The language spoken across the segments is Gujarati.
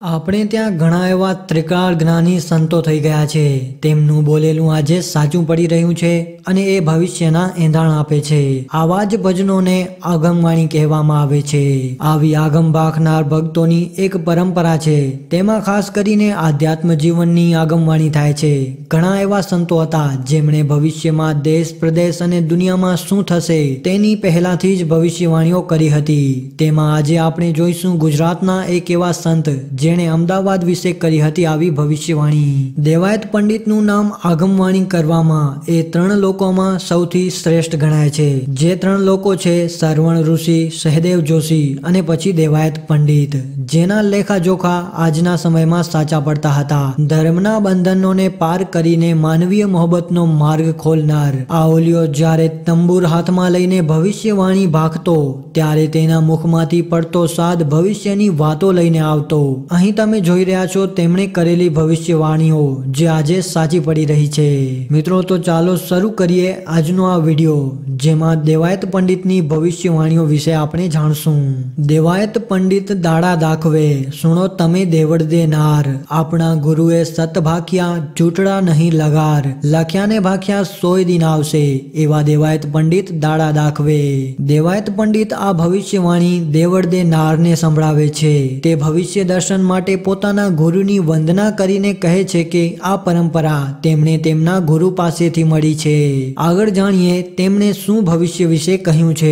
આપણે ત્યાં ઘણા એવા ત્રિકાળ જ્ઞાની સંતો થઈ ગયા છે। તેમનું બોલેલું આજે સાચું પડી રહ્યું છે અને એ ભવિષ્યના એંધાણ આપે છે। આવા જ ભજનોને આગમવાણી કહેવામાં આવે છે। આવી આગમ ભાખનાર ભક્તોની એક પરંપરા છે। તેમાં ખાસ કરીને આધ્યાત્મ જીવનની આગમવાણી થાય છે। ઘણા એવા સંતો હતા જેમણે ભવિષ્યમાં દેશ પ્રદેશ અને દુનિયામાં શું થશે તેની પહેલાથી જ ભવિષ્યવાણીઓ કરી હતી। તેમાં આજે આપણે જોઈશું ગુજરાતના એક એવા સંત જેણે અમદાવાદ વિશે કરી હતી આવી ભવિષ્યવાણી। દેવાયત પંડિતનું નામ આગમવાણી કરવામાં એ ત્રણ લોકોમાં સૌથી શ્રેષ્ઠ ગણાય છે। જે ત્રણ લોકો છે સરવણ ઋષિ, સહદેવ જોશી અને પછી દેવાયત પંડિત, જેના લેખાજોખા આજના સમયમાં સાચા પડતા હતા। ધર્મના બંધનોને પાર કરીને માનવીય મોહબ્બતનો માર્ગ ખોલનાર આ ઓલિયો જ્યારે તંબુર હાથમાં લઈને ભવિષ્યવાણી ભાખતો ત્યારે તેના મુખમાંથી પડતો સાદ ભવિષ્યની વાતો લઈને આવતો। અહીં તમે જોઈ રહ્યા છો તેમણે કરેલી ભવિષ્યવાણીઓ જે આજે સાચી પડી રહી છે। મિત્રો તો ચાલો શરૂ કરીએ આજનો આ વિડીયો, જેમાં દેવાયત પંડિતની ભવિષ્યવાણીઓ વિશે આપણે જાણશું। દેવાયત પંડિત દાડા દાખવે, સુણો તમે દેવળ દેનાર, આપણા ગુરુએ સત ભાખ્યા ચૂંટડા નહીં લગાર, લખ્યા ને ભાખ્યા સોય દિન આવશે, એવા દેવાયત પંડિત દાડા દાખવે। દેવાયત પંડિત આ ભવિષ્યવાણી દેવળ દેનારને સંભળાવે છે। તે ભવિષ્ય દર્શન માટે પોતાના ગુરુની વંદના કરીને કહે છે કે આ પરંપરા તેમણે તેમના ગુરુ પાસેથી મળી છે। આગળ જાણીએ તેમણે શું ભવિષ્ય વિશે કહ્યું છે।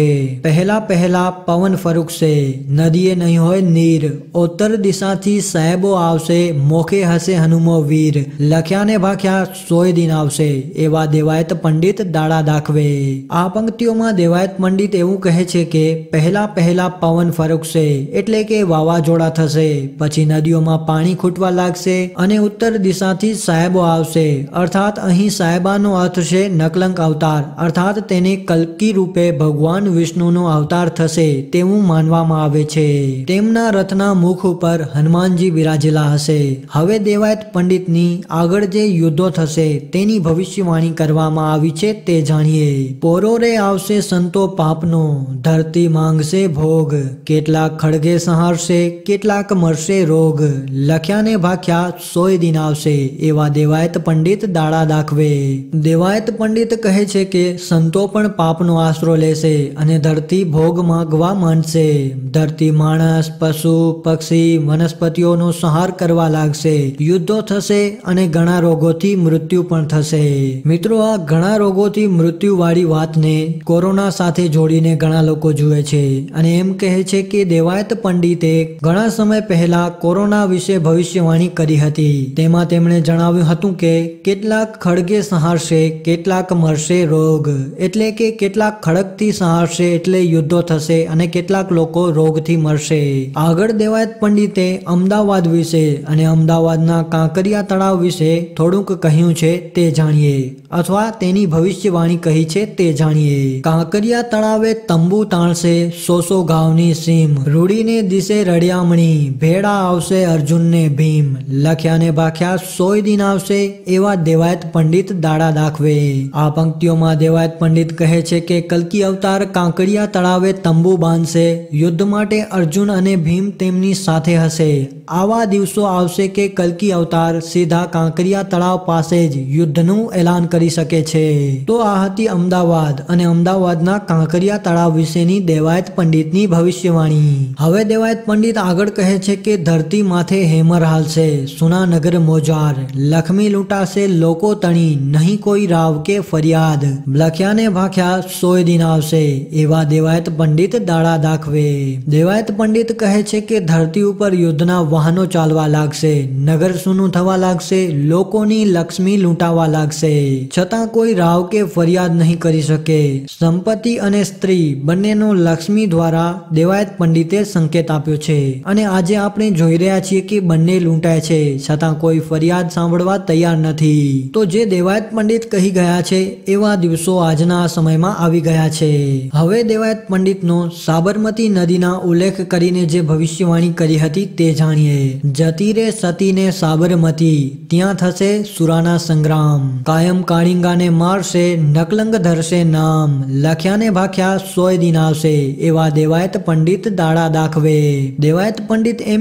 પહેલા પવન ફરૂકશે, નદીએ નહીં હોય નીર, ઉત્તર દિશાથી સાહેબો આવશે, મોખે હશે હનુમો વીર, લખ્યા ને ભાખ્યા સોય દિન આવશે, એવા દેવાયત પંડિત દાડા દાખવે। આ પંક્તિઓમાં દેવાયત પંડિત એવું કહે છે કે પહેલા પવન ફરૂકશે એટલે કે વાવાઝોડા થશે, પછી નદીઓમાં પાણી ખૂટવા લાગશે અને ઉત્તર દિશાથી સાહેબો આવશે, અર્થાત અહીં સાહેબાનો અર્થ છે નકલંક અવતાર, અર્થાત તેને કલ્કી રૂપે ભગવાન વિષ્ણુનો અવતાર થશે તેવું માનવામાં આવે છે। તેમના રથના મુખ ઉપર હનુમાનજી બિરાજેલા હશે। હવે દેવાયત પંડિતની આગળ જે યુદ્ધો થશે તેની ભવિષ્યવાણી કરવામાં આવી છે તે જાણીએ। પોરોરે આવશે સંતો પાપનો, ધરતી માંગશે ભોગ, કેટલાક ખડગે સંહારશે, કેટલાક મરશે રોગ, લખ્યા ને ભાખ્યા સોય દિન આવશે, એવા દેવાયત પંડિત દાડા દાખવે। દેવાયત પંડિત કહે છે કે સંતો પણ પાપનો આશરો લેશે અને ધરતી ભોગ માંગવા માંડશે। ધરતી માણસ, પશુ, પક્ષી, વનસ્પતિઓનો સંહાર કરવા લાગશે, યુદ્ધો થશે અને ઘણા રોગોથી મૃત્યુ પણ થશે। મિત્રો, આ ઘણા રોગોથી મૃત્યુ વાળી વાતને કોરોના સાથે જોડીને ઘણા લોકો જુએ છે અને એમ કહે છે કે દેવાયત પંડિતે ઘણા સમય પહેલા કોરોના વિશે ભવિષ્યવાણી કરી હતી। તેમાં તેમણે જણાવ્યું હતું કે કેટલાક ખડગે સંહારશે, કેટલાક મરશે રોગ, એટલે કે કેટલાક ખડગથી સંહારશે એટલે યુદ્ધો થશે અને કેટલાક લોકો રોગથી મરશે। આગળ દેવાયત પંડિતે અમદાવાદ વિશે અને અમદાવાદના કાંકરિયા તળાવ વિશે થોડુંક કહ્યું છે તે જાણીએ, અથવા તેની ભવિષ્યવાણી કહી છે તે જાણીએ। કાંકરિયા તળાવે તંબુ તાણશે, સો ગાવની સીમ, રૂડીને દિશે રડિયામણી, ભેડા આવશે અર્જુન ને ભીમ, લખ્યા ને ભાખ્યા સોય દિન આવશે, એવા દેવાયત પંડિત દાડા દાખવે। આ પંક્તિઓમાં દેવાયત પંડિત કહે છે કે કલ્કી અવતાર કાંકરિયા તળાવે તંબુ બાંધશે, યુદ્ધ માટે અર્જુન અને ભીમ તેમની સાથે હશે। આવા દિવસો આવશે કે કલ્કી અવતાર સીધા કાંકરિયા તળાવ પાસે જ યુદ્ધનું એલાન કરી શકે છે। તો આ હતી અમદાવાદ અને અમદાવાદના કાંકરિયા તળાવ વિશેની દેવાયત પંડિતની ભવિષ્યવાણી। હવે દેવાયત પંડિત આગળ કહે છે કે ધરતી માથે હેમર હાલશે, સુનાનગર મોજાર, લક્ષ્મી લૂંટાશે લોકો તણી, નહીં કોઈ રાવ કે ફરિયાદ, લખ્યા ને ભાખ્યા સોય દિન આવશે, એવા દેવાયત પંડિત દાડા દાખવે। દેવાયત પંડિત કહે છે કે ધરતી ઉપર યુદ્ધના વાહનો ચાલવા લાગશે, નગર સૂનું થવા લાગશે, લોકોની લક્ષ્મી લૂંટાવા લાગશે, છતાં કોઈ રાવ કે ફરિયાદ નહીં કરી શકે। સંપત્તિ અને સ્ત્રી બંનેનો લક્ષ્મી દ્વારા દેવાયત પંડિતે સંકેત આપ્યો છે અને આજે આપણે જોઈ રહ્યા છીએ કે બંને લૂંટાય છે છતાં કોઈ ફરિયાદ સાંભળવા તૈયાર નથી। તો જે દેવાયત પંડિત કહી ગયા છે એવા દિવસો આજના સમયમાં આવી ગયા છે। હવે દેવાયત પંડિતનો સાબરમતી નદીના ઉલ્લેખ કરીને જે ભવિષ્યવાણી કરી હતી તે જાણીએ। જતી રે સતીને સાબરમતી, ત્યાં થશે સુરાના સંગ્રામ, કાયમ કાળિંગાને મારશે, નકલંગ ધરશે નામ, લખ્યા ને ભાખ્યા સોય દિન આવશે, એવા દેવાયત પંડિત દાડા દાખવે। દેવાયત પંડિત એમ કહે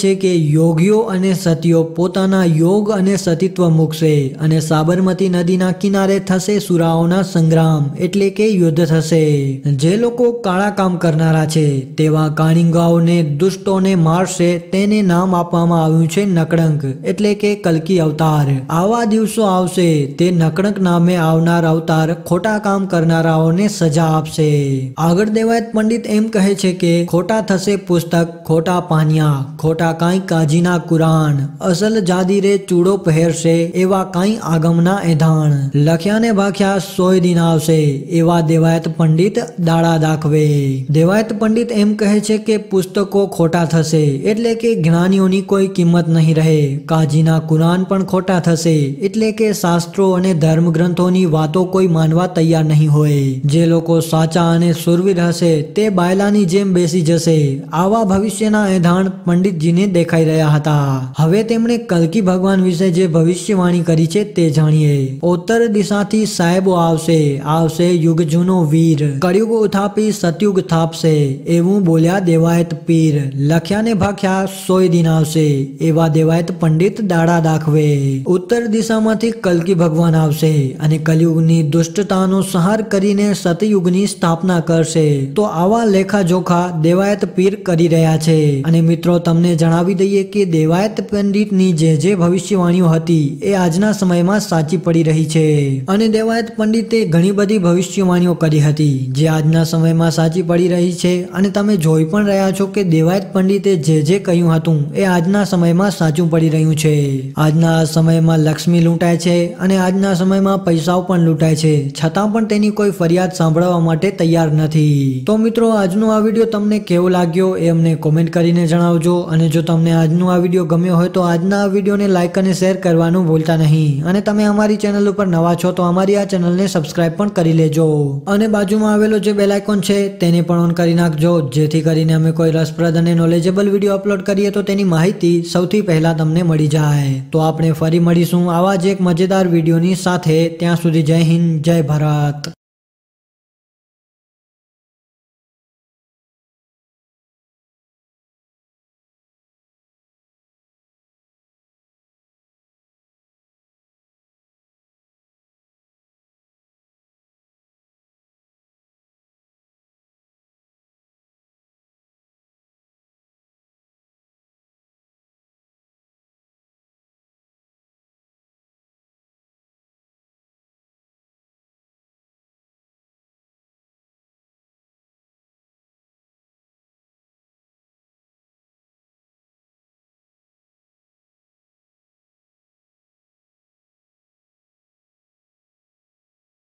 છે કે યોગીઓ અને સતીઓ પોતાના યોગ અને સતીત્વ મૂકશે અને સાબરમતી નદીના કિનારે થશે સુરાઓના સંગ્રામ એટલે કે યુદ્ધ થશે. જે લોકો કાળા કામ કરનારા છે તેવા કાણિંગાઓને દુષ્ટોને મારશે તેને નામ આપવામાં આવ્યું છે નકળંક એટલે કે કલ્કી અવતાર. આવા દિવસો આવશે તે નકળંક નામે આવનાર અવતાર ખોટા કામ કરનારાઓને સજા આપશે. આગળ દેવાયત પંડિત એમ કહે છે કે ખોટા થશે પુસ્તક, ખોટા પાનિયા, ખોટા કાંઈ કાજીના કુરાન, અસલ જાદીરે ચૂડો પહેરશે એવા કાંઈ આગમના એધાણ, લખ્યા ને ભાખ્યા 100 દિન આવશે એવા દેવાયત પંડિત દાડા દાખવે. દેવાયત પંડિત એમ કહે છે કે પુસ્તકો ખોટા થશે એટલે કે જ્ઞાનીઓની કોઈ કિંમત નહીં રહે. કાજીના કુરાન પણ ખોટા થશે એટલે કે શાસ્ત્રો અને ધર્મ ગ્રંથોની વાતો કોઈ માનવા તૈયાર નહીં હોય. જે લોકો સાચા અને સુરવીર હશે તે બાયલાની જેમ બેસી જશે. આવા ભવિષ્યના એધાણ પંડિતજીને દેખાઈ રહ્યા હતા. હવે તેમણે કલ્કી ભગવાન વિશે જે ભવિષ્યવાણી કરી છે તે જાણીએ. ઉત્તર દિશાથી સાહેબો આવશે યુગ જૂનો વીર, કળિયુગ ઉથાપી સતયુગ થાપશે એવું બોલ્યા દેવાયત પીર. લખ્યા ને ભાખ્યા 100 દિન આવશે એવા દેવાયત પંડિત દાડા દાખવે. ઉત્તર દિશામાંથી કલ્કી ભગવાન આવશે અને કલયુગની દુષ્ટતાનો સંહાર કરીને સતયુગની સ્થાપના કરશે. તો આવા લેખા જોખા દેવાયત પીર કરી રહ્યા છે. અને મિત્રો તમને જણાવી દઈએ કે દેવાયત પંડિતની જે ભવિષ્યવાણીઓ હતી એ આજના સમયમાં સાચી પડી રહી છે. અને દેવાયત પંડિતે ઘણી બધી ભવિષ્યવાણીઓ કરી હતી જે આજના સમયમાં સાચી પડી રહી છે. અને તમે જોઈ પણ રહ્યા છો કે દેવાયત પંડિતે જે કહ્યું હતું એ આજના સમયમાં સાચું પડી રહ્યું છે. આજના સમયમાં લક્ષ્મી લૂંટાય છે અને આજના સમયમાં પૈસાઓ પણ લૂંટાય છે, છતાં પણ તેની કોઈ ફરિયાદ સાંભળવા માટે તૈયાર નથી. તો મિત્રો આજનો આ વિડીયો તમને કેવો લાગ્યો એ અમને કોમેન્ટ કરીને જણાવજો. અને જો તમને આજનો આ વિડીયો ગમ્યો હોય તો આજના આ વિડીયોને લાઈક અને શેર કરવાનું ભૂલતા નહીં. અને તમે અમારી ચેનલ ઉપર નવા છો તો અમારી આ ચેનલને સબસ્ક્રાઇબ પણ કરી લેજો. અને બાજુમાં આવેલો જે બેલ આઇકોન છે તેને પણ ઓન કરી નાખજો, જેથી કરીને અમે કોઈ રસપ્રદ અને નોલેજેબલ વિડીયો અપલોડ કરીએ તો તેની માહિતી સૌથી પહેલા તમને મળી જાય. તો આપણે ફરી મળીશું આવા જ એક મજેદાર વિડીયોની સાથે. ત્યાં સુધી જય હિન્દ, જય ભારત.